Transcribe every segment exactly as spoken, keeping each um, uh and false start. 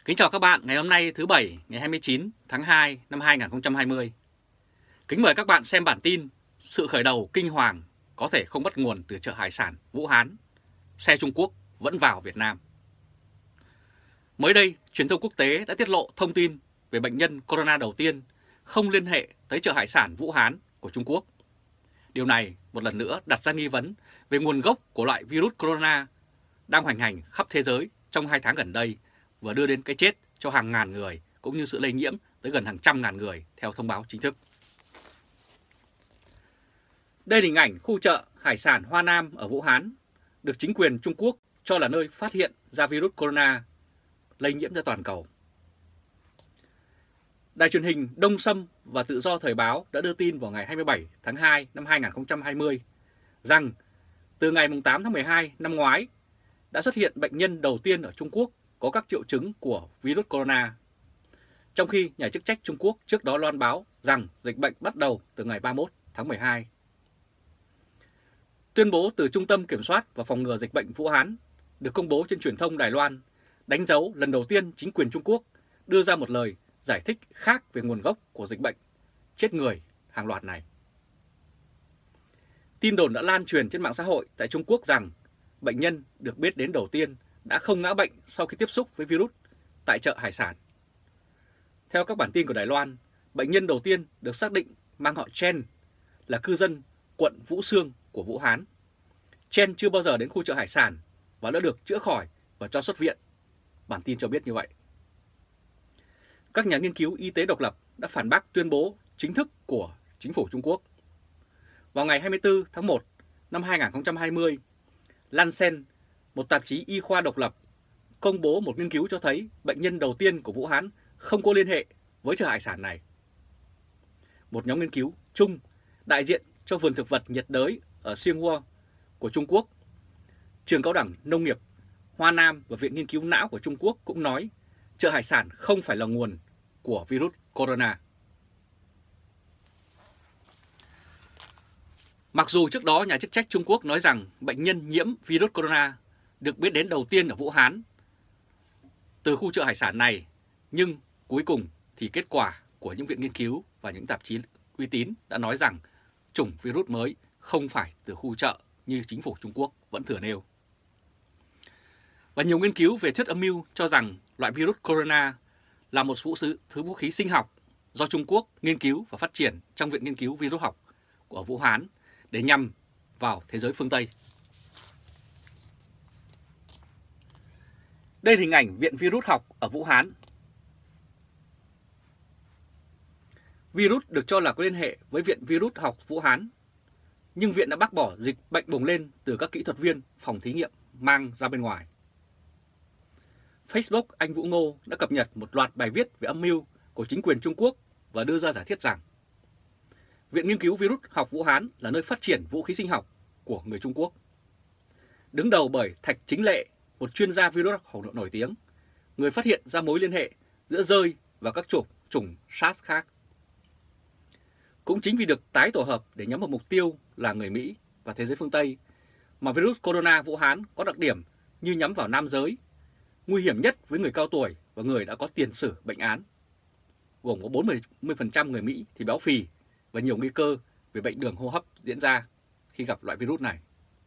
Kính chào các bạn ngày hôm nay thứ Bảy ngày hai mươi chín tháng hai năm hai nghìn không trăm hai mươi. Kính mời các bạn xem bản tin sự khởi đầu kinh hoàng có thể không bắt nguồn từ chợ hải sản Vũ Hán, xe Trung Quốc vẫn vào Việt Nam. Mới đây, truyền thông quốc tế đã tiết lộ thông tin về bệnh nhân corona đầu tiên không liên hệ tới chợ hải sản Vũ Hán của Trung Quốc. Điều này một lần nữa đặt ra nghi vấn về nguồn gốc của loại virus corona đang hoành hành khắp thế giới trong hai tháng gần đây và đưa đến cái chết cho hàng ngàn người cũng như sự lây nhiễm tới gần hàng trăm ngàn người theo thông báo chính thức. Đây là hình ảnh khu chợ hải sản Hoa Nam ở Vũ Hán, được chính quyền Trung Quốc cho là nơi phát hiện ra virus corona lây nhiễm ra toàn cầu. Đài truyền hình Đông Sâm và Tự do Thời báo đã đưa tin vào ngày hai mươi bảy tháng hai năm hai nghìn không trăm hai mươi rằng từ ngày tám tháng mười hai năm ngoái đã xuất hiện bệnh nhân đầu tiên ở Trung Quốc có các triệu chứng của virus corona, trong khi nhà chức trách Trung Quốc trước đó loan báo rằng dịch bệnh bắt đầu từ ngày ba mươi mốt tháng mười hai. Tuyên bố từ Trung tâm Kiểm soát và Phòng ngừa Dịch bệnh Vũ Hán được công bố trên truyền thông Đài Loan, đánh dấu lần đầu tiên chính quyền Trung Quốc đưa ra một lời giải thích khác về nguồn gốc của dịch bệnh chết người hàng loạt này. Tin đồn đã lan truyền trên mạng xã hội tại Trung Quốc rằng bệnh nhân được biết đến đầu tiên đã không ngã bệnh sau khi tiếp xúc với virus tại chợ hải sản. Theo các bản tin của Đài Loan, bệnh nhân đầu tiên được xác định mang họ Chen, là cư dân quận Vũ Xương của Vũ Hán. Chen chưa bao giờ đến khu chợ hải sản và đã được chữa khỏi và cho xuất viện. Bản tin cho biết như vậy. Các nhà nghiên cứu y tế độc lập đã phản bác tuyên bố chính thức của chính phủ Trung Quốc. Vào ngày hai mươi tư tháng một năm hai nghìn không trăm hai mươi, Lancet, một tạp chí y khoa độc lập, công bố một nghiên cứu cho thấy bệnh nhân đầu tiên của Vũ Hán không có liên hệ với chợ hải sản này. Một nhóm nghiên cứu chung đại diện cho vườn thực vật nhiệt đới ở Xinhua của Trung Quốc, trường cao đẳng nông nghiệp Hoa Nam và Viện Nghiên cứu não của Trung Quốc cũng nói chợ hải sản không phải là nguồn của virus corona. Mặc dù trước đó nhà chức trách Trung Quốc nói rằng bệnh nhân nhiễm virus corona được biết đến đầu tiên ở Vũ Hán từ khu chợ hải sản này, nhưng cuối cùng thì kết quả của những viện nghiên cứu và những tạp chí uy tín đã nói rằng chủng virus mới không phải từ khu chợ như chính phủ Trung Quốc vẫn thừa nêu. Và nhiều nghiên cứu về thuyết âm mưu cho rằng loại virus corona là một vũ thứ vũ khí sinh học do Trung Quốc nghiên cứu và phát triển trong Viện Nghiên cứu Virus học của Vũ Hán để nhằm vào thế giới phương Tây. Đây là hình ảnh Viện Virus học ở Vũ Hán. Virus được cho là có liên hệ với Viện Virus học Vũ Hán, nhưng viện đã bác bỏ dịch bệnh bùng lên từ các kỹ thuật viên phòng thí nghiệm mang ra bên ngoài. Facebook anh Vũ Ngô đã cập nhật một loạt bài viết về âm mưu của chính quyền Trung Quốc và đưa ra giả thiết rằng Viện Nghiên cứu Virus học Vũ Hán là nơi phát triển vũ khí sinh học của người Trung Quốc. Đứng đầu bởi Thạch Chính Lệ, một chuyên gia virus học nổi tiếng, người phát hiện ra mối liên hệ giữa rơi và các chủng chủng SARS khác. Cũng chính vì được tái tổ hợp để nhắm vào mục tiêu là người Mỹ và thế giới phương Tây, mà virus corona Vũ Hán có đặc điểm như nhắm vào nam giới, nguy hiểm nhất với người cao tuổi và người đã có tiền sử bệnh án, gồm có bốn mươi phần trăm người Mỹ thì béo phì và nhiều nguy cơ về bệnh đường hô hấp diễn ra khi gặp loại virus này.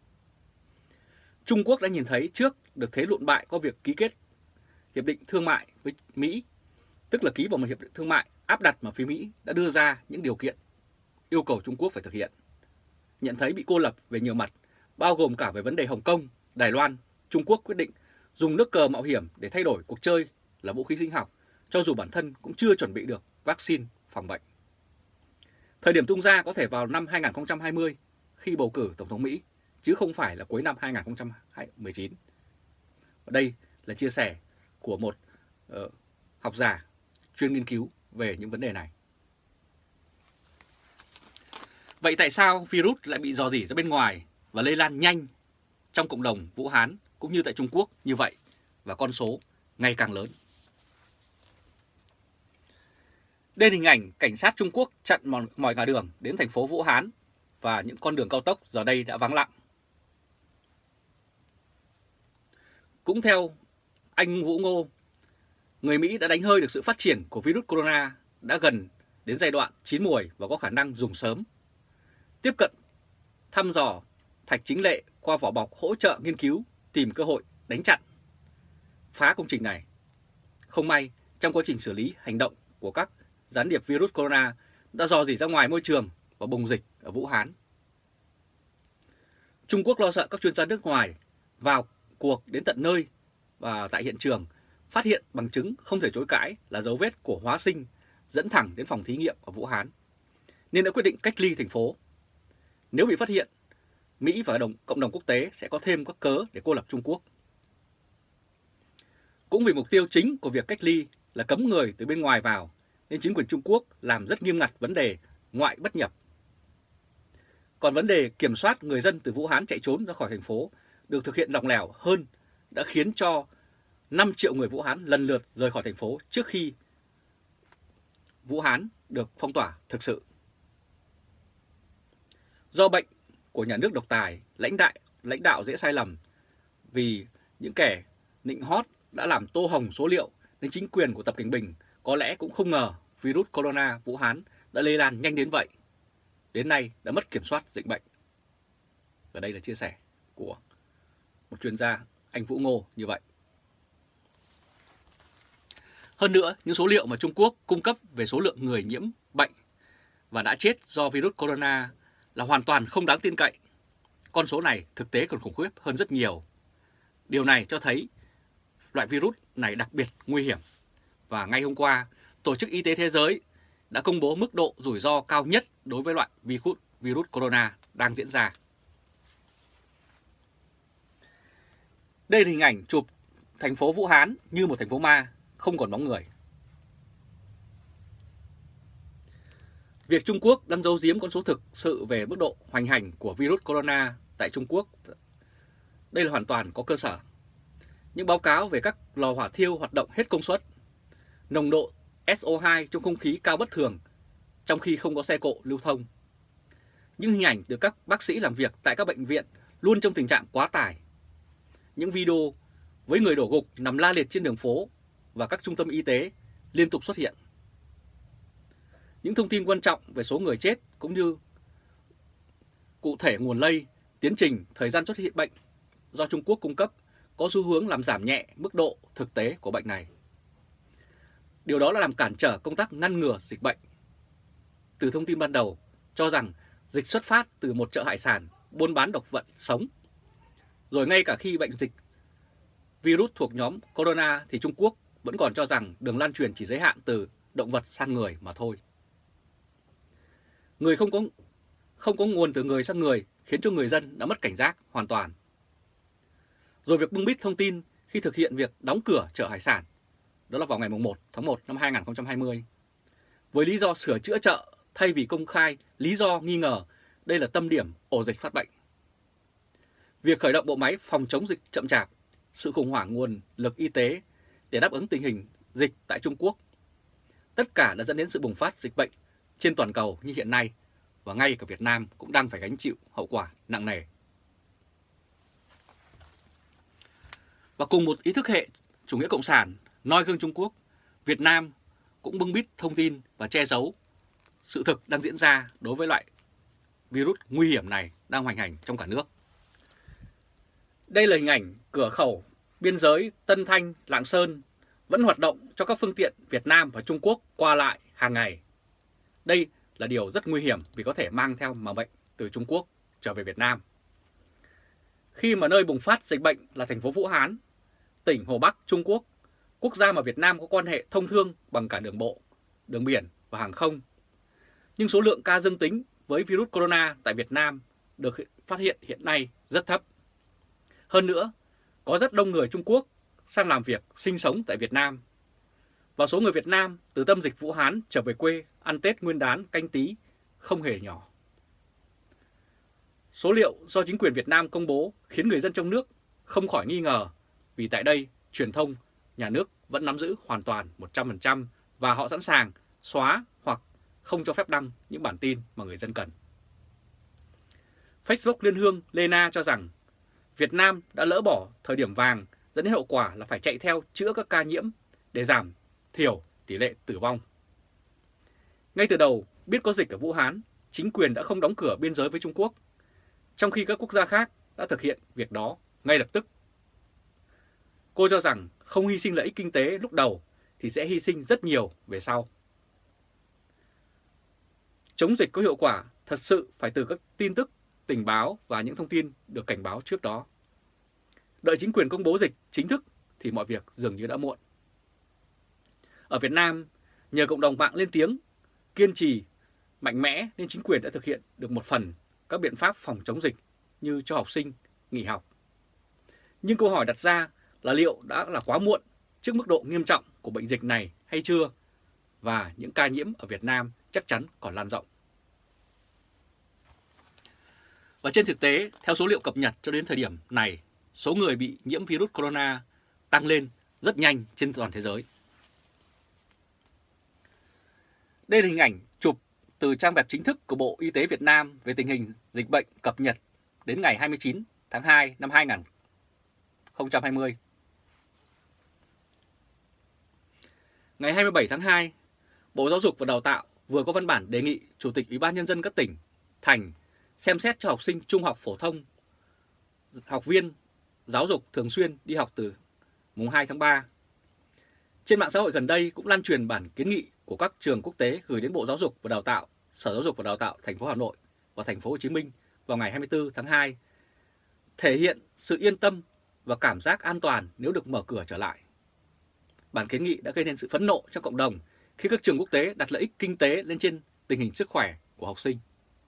Trung Quốc đã nhìn thấy trước được thế lụn bại có việc ký kết hiệp định thương mại với Mỹ, tức là ký vào một hiệp định thương mại áp đặt mà phía Mỹ đã đưa ra những điều kiện yêu cầu Trung Quốc phải thực hiện. Nhận thấy bị cô lập về nhiều mặt, bao gồm cả về vấn đề Hồng Kông, Đài Loan, Trung Quốc quyết định dùng nước cờ mạo hiểm để thay đổi cuộc chơi là vũ khí sinh học, cho dù bản thân cũng chưa chuẩn bị được vaccine phòng bệnh. Thời điểm tung ra có thể vào năm hai nghìn không trăm hai mươi khi bầu cử Tổng thống Mỹ, chứ không phải là cuối năm hai nghìn không trăm mười chín. Và đây là chia sẻ của một uh, học giả chuyên nghiên cứu về những vấn đề này. Vậy tại sao virus lại bị rò rỉ ra bên ngoài và lây lan nhanh trong cộng đồng Vũ Hán cũng như tại Trung Quốc như vậy và con số ngày càng lớn? Đây là hình ảnh cảnh sát Trung Quốc chặn mọi ngả đường đến thành phố Vũ Hán và những con đường cao tốc giờ đây đã vắng lặng. Cũng theo anh Vũ Ngô, người Mỹ đã đánh hơi được sự phát triển của virus corona đã gần đến giai đoạn chín muồi và có khả năng dùng sớm. Tiếp cận, thăm dò Thạch Chính Lệ qua vỏ bọc hỗ trợ nghiên cứu, tìm cơ hội đánh chặn, phá công trình này. Không may, trong quá trình xử lý hành động của các gián điệp virus corona đã dò dỉ ra ngoài môi trường và bùng dịch ở Vũ Hán. Trung Quốc lo sợ các chuyên gia nước ngoài vào cuộc đến tận nơi và tại hiện trường phát hiện bằng chứng không thể chối cãi là dấu vết của hóa sinh dẫn thẳng đến phòng thí nghiệm ở Vũ Hán, nên đã quyết định cách ly thành phố. Nếu bị phát hiện, Mỹ và đồng, cộng đồng quốc tế sẽ có thêm các cớ để cô lập Trung Quốc. Cũng vì mục tiêu chính của việc cách ly là cấm người từ bên ngoài vào, nên chính quyền Trung Quốc làm rất nghiêm ngặt vấn đề ngoại bất nhập. Còn vấn đề kiểm soát người dân từ Vũ Hán chạy trốn ra khỏi thành phố được thực hiện lỏng lẻo hơn, đã khiến cho năm triệu người Vũ Hán lần lượt rời khỏi thành phố trước khi Vũ Hán được phong tỏa thực sự. Do bệnh của nhà nước độc tài, lãnh đạo, lãnh đạo dễ sai lầm, vì những kẻ nịnh hót đã làm tô hồng số liệu, nên chính quyền của Tập Cảnh Bình có lẽ cũng không ngờ virus corona Vũ Hán đã lây lan nhanh đến vậy. Đến nay đã mất kiểm soát dịch bệnh. Và đây là chia sẻ của một chuyên gia, anh Vũ Ngô như vậy. Hơn nữa, những số liệu mà Trung Quốc cung cấp về số lượng người nhiễm bệnh và đã chết do virus corona là hoàn toàn không đáng tin cậy. Con số này thực tế còn khủng khiếp hơn rất nhiều. Điều này cho thấy loại virus này đặc biệt nguy hiểm. Và ngay hôm qua, Tổ chức Y tế Thế giới đã công bố mức độ rủi ro cao nhất đối với loại virus, virus corona đang diễn ra. Đây là hình ảnh chụp thành phố Vũ Hán như một thành phố ma, không còn bóng người. Việc Trung Quốc đang giấu giếm con số thực sự về mức độ hoành hành của virus corona tại Trung Quốc, đây là hoàn toàn có cơ sở. Những báo cáo về các lò hỏa thiêu hoạt động hết công suất, nồng độ S O hai trong không khí cao bất thường, trong khi không có xe cộ lưu thông. Những hình ảnh từ các bác sĩ làm việc tại các bệnh viện luôn trong tình trạng quá tải. Những video với người đổ gục nằm la liệt trên đường phố và các trung tâm y tế liên tục xuất hiện. Những thông tin quan trọng về số người chết cũng như cụ thể nguồn lây, tiến trình, thời gian xuất hiện bệnh do Trung Quốc cung cấp có xu hướng làm giảm nhẹ mức độ thực tế của bệnh này. Điều đó là làm cản trở công tác ngăn ngừa dịch bệnh. Từ thông tin ban đầu cho rằng dịch xuất phát từ một chợ hải sản buôn bán động vật sống. Rồi ngay cả khi bệnh dịch virus thuộc nhóm corona thì Trung Quốc vẫn còn cho rằng đường lan truyền chỉ giới hạn từ động vật sang người mà thôi. Người không có không có nguồn từ người sang người khiến cho người dân đã mất cảnh giác hoàn toàn. Rồi việc bưng bít thông tin khi thực hiện việc đóng cửa chợ hải sản, đó là vào ngày một tháng một năm hai nghìn không trăm hai mươi, với lý do sửa chữa chợ thay vì công khai lý do nghi ngờ đây là tâm điểm ổ dịch phát bệnh. Việc khởi động bộ máy phòng chống dịch chậm chạp, sự khủng hoảng nguồn lực y tế để đáp ứng tình hình dịch tại Trung Quốc, tất cả đã dẫn đến sự bùng phát dịch bệnh trên toàn cầu như hiện nay, và ngay cả Việt Nam cũng đang phải gánh chịu hậu quả nặng nề. Và cùng một ý thức hệ chủ nghĩa cộng sản noi gương Trung Quốc, Việt Nam cũng bưng bít thông tin và che giấu sự thực đang diễn ra đối với loại virus nguy hiểm này đang hoành hành trong cả nước. Đây là hình ảnh cửa khẩu biên giới Tân Thanh, Lạng Sơn vẫn hoạt động cho các phương tiện Việt Nam và Trung Quốc qua lại hàng ngày. Đây là điều rất nguy hiểm vì có thể mang theo mầm bệnh từ Trung Quốc trở về Việt Nam. Khi mà nơi bùng phát dịch bệnh là thành phố Vũ Hán, tỉnh Hồ Bắc, Trung Quốc, quốc gia mà Việt Nam có quan hệ thông thương bằng cả đường bộ, đường biển và hàng không. Nhưng số lượng ca dương tính với virus corona tại Việt Nam được phát hiện hiện nay rất thấp. Hơn nữa, có rất đông người Trung Quốc sang làm việc, sinh sống tại Việt Nam. Và số người Việt Nam từ tâm dịch Vũ Hán trở về quê ăn Tết Nguyên đán Canh Tý không hề nhỏ. Số liệu do chính quyền Việt Nam công bố khiến người dân trong nước không khỏi nghi ngờ, vì tại đây truyền thông nhà nước vẫn nắm giữ hoàn toàn một trăm phần trăm và họ sẵn sàng xóa hoặc không cho phép đăng những bản tin mà người dân cần. Facebook Liên Hương Lena cho rằng Việt Nam đã lỡ bỏ thời điểm vàng dẫn đến hậu quả là phải chạy theo chữa các ca nhiễm để giảm thiểu tỷ lệ tử vong. Ngay từ đầu, biết có dịch ở Vũ Hán, chính quyền đã không đóng cửa biên giới với Trung Quốc, trong khi các quốc gia khác đã thực hiện việc đó ngay lập tức. Cô cho rằng không hy sinh lợi ích kinh tế lúc đầu thì sẽ hy sinh rất nhiều về sau. Chống dịch có hiệu quả thật sự phải từ các tin tức, tình báo và những thông tin được cảnh báo trước đó. Đợi chính quyền công bố dịch chính thức thì mọi việc dường như đã muộn. Ở Việt Nam, nhờ cộng đồng mạng lên tiếng, kiên trì, mạnh mẽ nên chính quyền đã thực hiện được một phần các biện pháp phòng chống dịch như cho học sinh nghỉ học. Nhưng câu hỏi đặt ra là liệu đã là quá muộn trước mức độ nghiêm trọng của bệnh dịch này hay chưa? Và những ca nhiễm ở Việt Nam chắc chắn còn lan rộng. Và trên thực tế, theo số liệu cập nhật cho đến thời điểm này, số người bị nhiễm virus corona tăng lên rất nhanh trên toàn thế giới. Đây là hình ảnh chụp từ trang web chính thức của Bộ Y tế Việt Nam về tình hình dịch bệnh cập nhật đến ngày hai mươi chín tháng hai năm hai nghìn không trăm hai mươi. Ngày hai mươi bảy tháng hai, Bộ Giáo dục và Đào tạo vừa có văn bản đề nghị Chủ tịch Ủy ban Nhân dân các tỉnh, thành xem xét cho học sinh trung học phổ thông, học viên giáo dục thường xuyên đi học từ mùng hai tháng ba. Trên mạng xã hội gần đây cũng lan truyền bản kiến nghị của các trường quốc tế gửi đến Bộ Giáo dục và Đào tạo, Sở Giáo dục và Đào tạo thành phố Hà Nội và thành phố Hồ Chí Minh vào ngày hai mươi tư tháng hai, thể hiện sự yên tâm và cảm giác an toàn nếu được mở cửa trở lại. Bản kiến nghị đã gây nên sự phẫn nộ trong cộng đồng khi các trường quốc tế đặt lợi ích kinh tế lên trên tình hình sức khỏe của học sinh.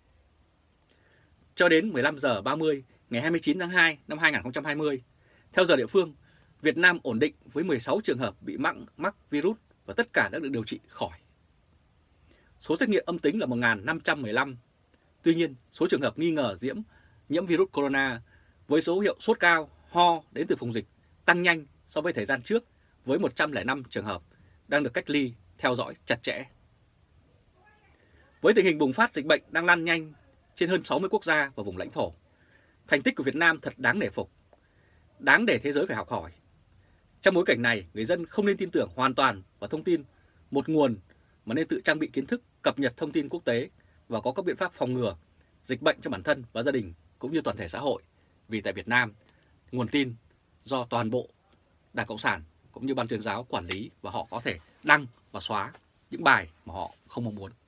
Cho đến mười lăm giờ ba mươi ngày hai mươi chín tháng hai năm hai nghìn không trăm hai mươi, theo giờ địa phương, Việt Nam ổn định với mười sáu trường hợp bị mắc, mắc virus và tất cả đã được điều trị khỏi. Số xét nghiệm âm tính là một nghìn năm trăm mười lăm. Tuy nhiên, số trường hợp nghi ngờ nhiễm nhiễm virus corona với số hiệu sốt cao, ho đến từ vùng dịch tăng nhanh so với thời gian trước với một trăm lẻ năm trường hợp đang được cách ly, theo dõi chặt chẽ. Với tình hình bùng phát dịch bệnh đang lan nhanh trên hơn sáu mươi quốc gia và vùng lãnh thổ, thành tích của Việt Nam thật đáng nể phục, đáng để thế giới phải học hỏi. Trong bối cảnh này, người dân không nên tin tưởng hoàn toàn vào thông tin một nguồn mà nên tự trang bị kiến thức, cập nhật thông tin quốc tế và có các biện pháp phòng ngừa dịch bệnh cho bản thân và gia đình cũng như toàn thể xã hội. Vì tại Việt Nam, nguồn tin do toàn bộ Đảng Cộng sản cũng như Ban Tuyên giáo quản lý và họ có thể đăng và xóa những bài mà họ không mong muốn.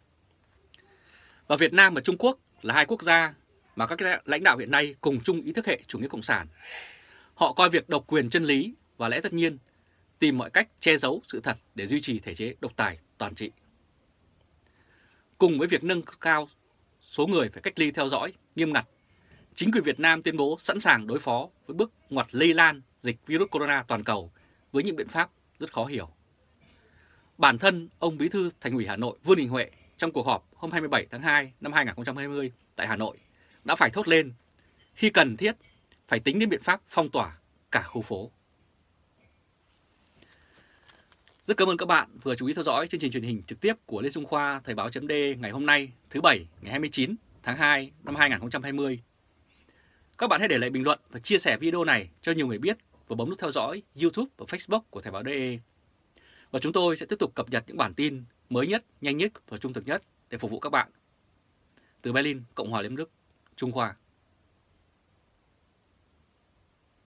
Và Việt Nam và Trung Quốc là hai quốc gia mà các lãnh đạo hiện nay cùng chung ý thức hệ chủ nghĩa cộng sản. Họ coi việc độc quyền chân lý và lẽ tất nhiên, tìm mọi cách che giấu sự thật để duy trì thể chế độc tài toàn trị. Cùng với việc nâng cao số người phải cách ly theo dõi nghiêm ngặt, chính quyền Việt Nam tuyên bố sẵn sàng đối phó với bước ngoặt lây lan dịch virus corona toàn cầu với những biện pháp rất khó hiểu. Bản thân ông Bí thư Thành ủy Hà Nội Vương Đình Huệ trong cuộc họp hôm hai mươi bảy tháng hai năm hai nghìn không trăm hai mươi tại Hà Nội đã phải thốt lên khi cần thiết phải tính đến biện pháp phong tỏa cả khu phố. Rất cảm ơn các bạn vừa chú ý theo dõi chương trình truyền hình trực tiếp của Lê Trung Khoa Thời báo chấm D ngày hôm nay thứ Bảy ngày hai mươi chín tháng hai năm hai nghìn không trăm hai mươi. Các bạn hãy để lại bình luận và chia sẻ video này cho nhiều người biết và bấm nút theo dõi YouTube và Facebook của Thời báo đê e. Và chúng tôi sẽ tiếp tục cập nhật những bản tin mới nhất, nhanh nhất và trung thực nhất để phục vụ các bạn. Từ Berlin, Cộng hòa Liên bang Đức, Trung Khoa.